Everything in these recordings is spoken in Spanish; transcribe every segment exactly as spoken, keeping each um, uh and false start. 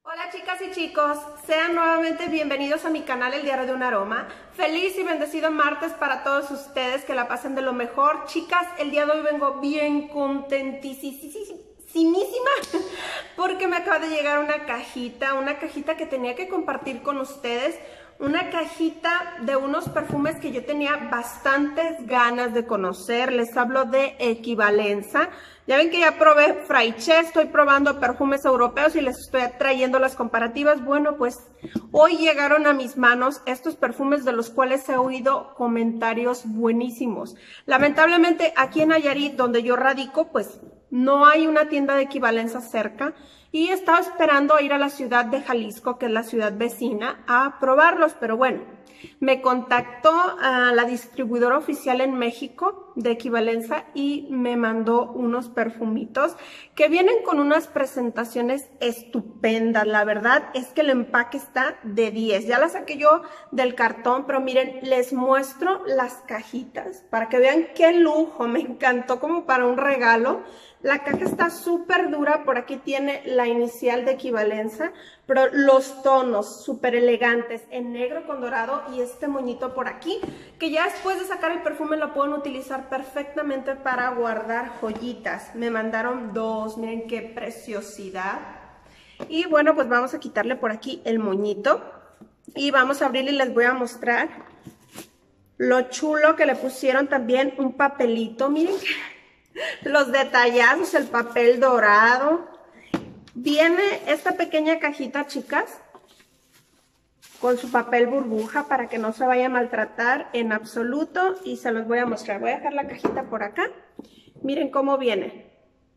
Hola chicas y chicos, sean nuevamente bienvenidos a mi canal El Diario de un Aroma. Feliz y bendecido martes para todos ustedes, que la pasen de lo mejor. Chicas, el día de hoy vengo bien contentísima porque me acaba de llegar una cajita, una cajita que tenía que compartir con ustedes. Una cajita de unos perfumes que yo tenía bastantes ganas de conocer. Les hablo de Equivalenza. Ya ven que ya probé Fraiche, estoy probando perfumes europeos y les estoy trayendo las comparativas. Bueno, pues hoy llegaron a mis manos estos perfumes de los cuales he oído comentarios buenísimos. Lamentablemente aquí en Nayarit, donde yo radico, pues no hay una tienda de Equivalenza cerca. Y estaba esperando ir a la ciudad de Jalisco, que es la ciudad vecina, a probarlos. Pero bueno, me contactó a la distribuidora oficial en México de Equivalenza y me mandó unos perfumitos que vienen con unas presentaciones estupendas. La verdad es que el empaque está de diez. Ya la saqué yo del cartón, pero miren, les muestro las cajitas para que vean qué lujo. Me encantó como para un regalo. La caja está súper dura, por aquí tiene la inicial de Equivalenza, pero los tonos súper elegantes en negro con dorado y este moñito por aquí, que ya después de sacar el perfume lo pueden utilizar perfectamente para guardar joyitas. Me mandaron dos, miren qué preciosidad. Y bueno, pues vamos a quitarle por aquí el moñito y vamos a abrirle y les voy a mostrar lo chulo que le pusieron también un papelito, miren los detallazos, el papel dorado. Viene esta pequeña cajita, chicas, con su papel burbuja para que no se vaya a maltratar en absoluto. Y se los voy a mostrar. Voy a dejar la cajita por acá. Miren cómo viene.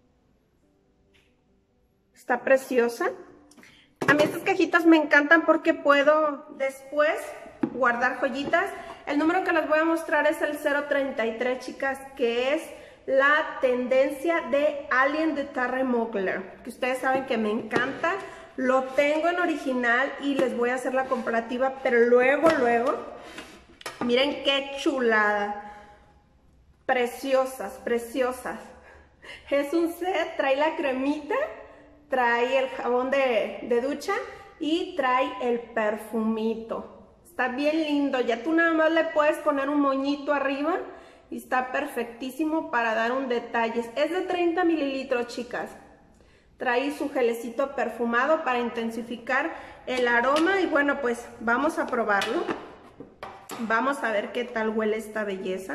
Está preciosa. A mí estas cajitas me encantan porque puedo después guardar joyitas. El número que les voy a mostrar es el cero treinta y tres, chicas, que es la tendencia de Alien de Terry Mugler, que ustedes saben que me encanta. Lo tengo en original y les voy a hacer la comparativa, pero luego, luego, miren qué chulada. Preciosas, preciosas. Es un set, trae la cremita, trae el jabón de, de ducha y trae el perfumito. Está bien lindo, ya tú nada más le puedes poner un moñito arriba y está perfectísimo para dar un detalle. Es de treinta mililitros, chicas. Trae su gelecito perfumado para intensificar el aroma. Y bueno, pues vamos a probarlo. Vamos a ver qué tal huele esta belleza.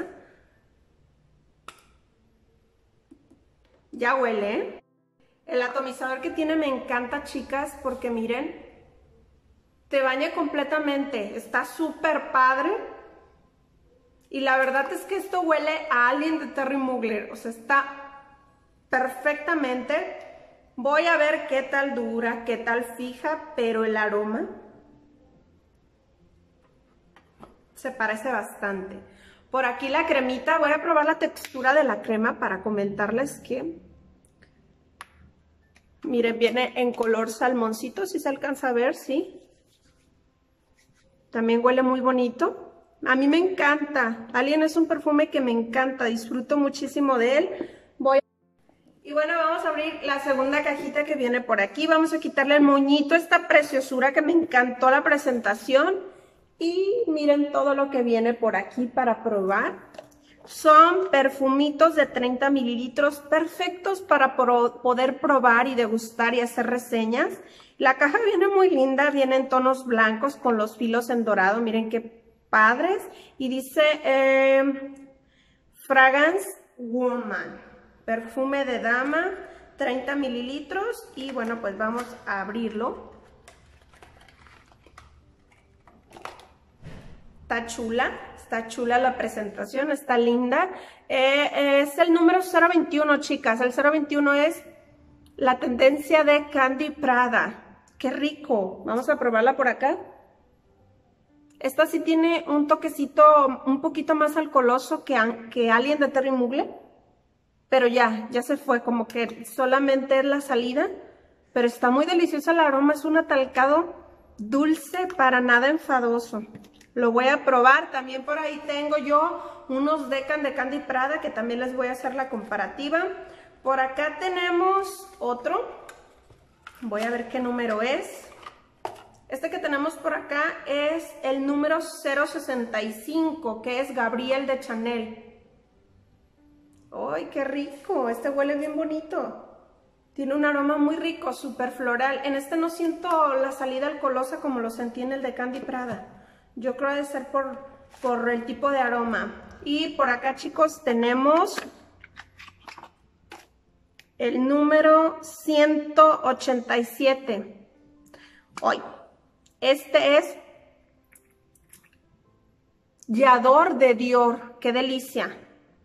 Ya huele, ¿eh? El atomizador que tiene me encanta, chicas, porque miren, te baña completamente. Está súper padre. Y la verdad es que esto huele a Alien de Terry Mugler, o sea, está perfectamente. Voy a ver qué tal dura, qué tal fija, pero el aroma se parece bastante. Por aquí la cremita, voy a probar la textura de la crema para comentarles que, miren, viene en color salmoncito, si se alcanza a ver, sí. También huele muy bonito. A mí me encanta. Alien es un perfume que me encanta. Disfruto muchísimo de él. Voy. Y bueno, vamos a abrir la segunda cajita que viene por aquí. Vamos a quitarle el moñito, esta preciosura que me encantó la presentación. Y miren todo lo que viene por aquí para probar. Son perfumitos de treinta mililitros perfectos para pro poder probar y degustar y hacer reseñas. La caja viene muy linda. Viene en tonos blancos con los filos en dorado. Miren qué padres. Y dice eh, Fragrance Woman, perfume de dama, treinta mililitros. Y bueno, pues vamos a abrirlo. Está chula, está chula la presentación, está linda. Eh, es el número cero veintiuno, chicas. El cero veintiuno es la tendencia de Candy Prada. Qué rico. Vamos a probarla por acá. Esta sí tiene un toquecito un poquito más alcoholoso que, que Alien de Terry Mugler. Pero ya, ya se fue, como que solamente es la salida. Pero está muy deliciosa el aroma, es un atalcado dulce, para nada enfadoso. Lo voy a probar. También por ahí tengo yo unos Decan de Candy Prada, que también les voy a hacer la comparativa. Por acá tenemos otro. Voy a ver qué número es. Este que tenemos por acá es el número cero sesenta y cinco, que es Gabriel de Chanel. ¡Ay, qué rico! Este huele bien bonito. Tiene un aroma muy rico, súper floral. En este no siento la salida alcoholosa como lo sentí en el de Candy Prada. Yo creo que debe ser por, por el tipo de aroma. Y por acá, chicos, tenemos el número ciento ochenta y siete. Hoy, este es Yador de Dior. ¡Qué delicia!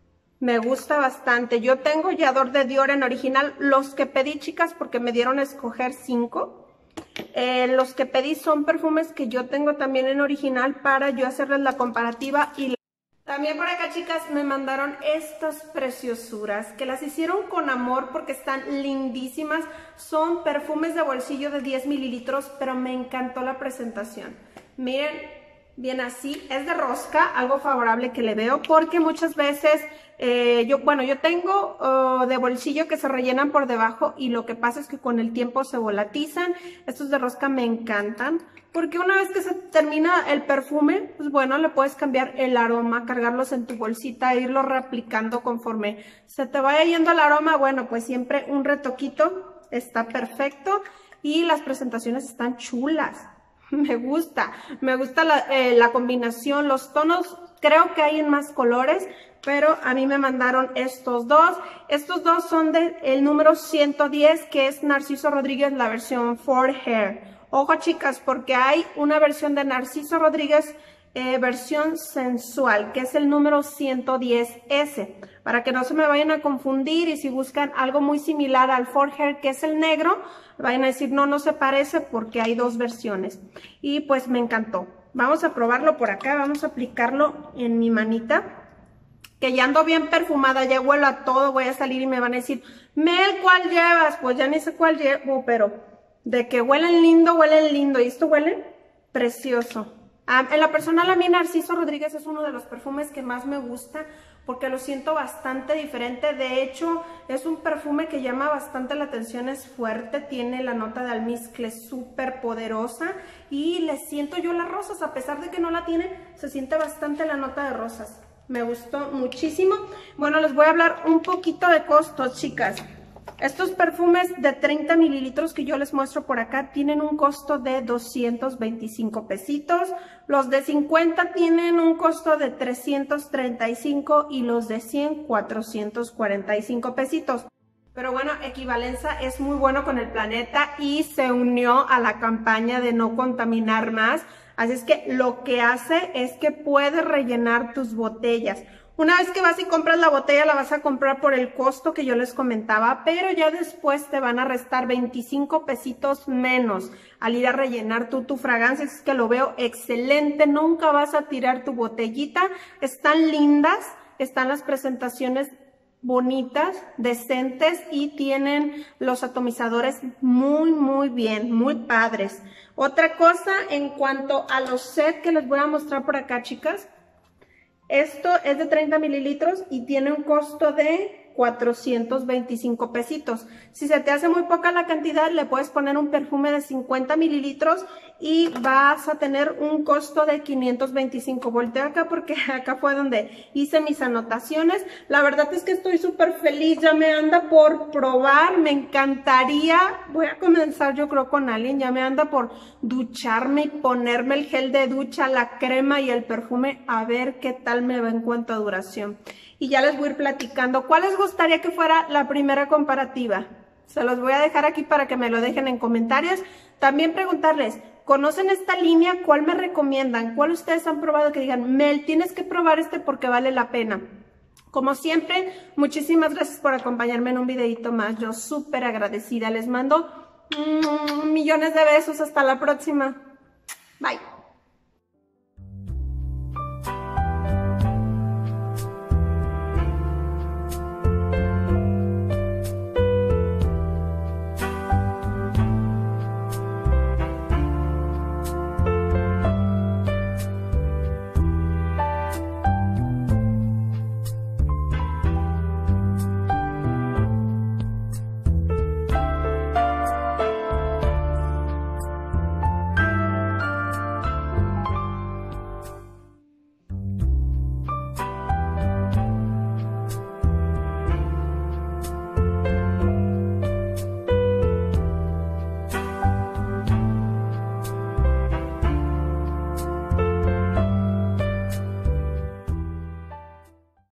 Me gusta bastante. Yo tengo Yador de Dior en original. Los que pedí, chicas, porque me dieron a escoger cinco. Eh, los que pedí son perfumes que yo tengo también en original para yo hacerles la comparativa. Y también por acá, chicas, me mandaron estas preciosuras que las hicieron con amor porque están lindísimas. Son perfumes de bolsillo de diez mililitros, pero me encantó la presentación. Miren, bien así. Es de rosca, algo favorable que le veo porque muchas veces... Eh, yo, bueno, yo tengo uh, de bolsillo que se rellenan por debajo y lo que pasa es que con el tiempo se volatizan. Estos de rosca me encantan porque una vez que se termina el perfume, pues bueno, le puedes cambiar el aroma, cargarlos en tu bolsita e irlos reaplicando conforme se te vaya yendo el aroma. Bueno, pues siempre un retoquito está perfecto y las presentaciones están chulas. Me gusta, me gusta la, eh, la combinación, los tonos, creo que hay en más colores, pero a mí me mandaron estos dos. Estos dos son del el número ciento diez, que es Narciso Rodríguez, la versión For Hair. Ojo, chicas, porque hay una versión de Narciso Rodríguez, eh, versión sensual, que es el número ciento diez ese. Para que no se me vayan a confundir y si buscan algo muy similar al For Hair, que es el negro, vayan a decir, no, no se parece porque hay dos versiones. Y pues me encantó. Vamos a probarlo por acá, vamos a aplicarlo en mi manita. Que ya ando bien perfumada, ya huelo a todo, voy a salir y me van a decir, Mel, ¿cuál llevas? Pues ya ni sé cuál llevo, pero de que huelen lindo, huelen lindo. Y esto huele precioso. Ah, en la personal, a mí Narciso Rodríguez es uno de los perfumes que más me gusta porque lo siento bastante diferente. De hecho, es un perfume que llama bastante la atención, es fuerte, tiene la nota de almizcle súper poderosa y le siento yo las rosas, a pesar de que no la tiene, se siente bastante la nota de rosas. Me gustó muchísimo. Bueno, les voy a hablar un poquito de costos, chicas. Estos perfumes de treinta mililitros que yo les muestro por acá tienen un costo de doscientos veinticinco pesitos. Los de cincuenta tienen un costo de trescientos treinta y cinco y los de cien, cuatrocientos cuarenta y cinco pesitos. Pero bueno, Equivalenza es muy bueno con el planeta y se unió a la campaña de no contaminar más. Así es que lo que hace es que puedes rellenar tus botellas. Una vez que vas y compras la botella, la vas a comprar por el costo que yo les comentaba, pero ya después te van a restar veinticinco pesitos menos al ir a rellenar tú tu fragancia. Así es que lo veo excelente, nunca vas a tirar tu botellita. Están lindas, están las presentaciones bonitas, decentes y tienen los atomizadores muy muy bien, muy padres. Otra cosa en cuanto a los sets que les voy a mostrar por acá, chicas, esto es de treinta mililitros y tiene un costo de cuatrocientos veinticinco pesitos. Si se te hace muy poca la cantidad, le puedes poner un perfume de cincuenta mililitros y vas a tener un costo de quinientos veinticinco. Volteo acá porque acá fue donde hice mis anotaciones. La verdad es que estoy súper feliz, ya me anda por probar, me encantaría, voy a comenzar yo creo con alguien, ya me anda por ducharme y ponerme el gel de ducha, la crema y el perfume, a ver qué tal me va en cuanto a duración. Y ya les voy a ir platicando cuál les gustaría que fuera la primera comparativa. Se los voy a dejar aquí para que me lo dejen en comentarios. También preguntarles, ¿conocen esta línea? ¿Cuál me recomiendan? ¿Cuál ustedes han probado que digan, Mel, tienes que probar este porque vale la pena? Como siempre, muchísimas gracias por acompañarme en un videito más. Yo súper agradecida. Les mando mmm, millones de besos. Hasta la próxima. Bye.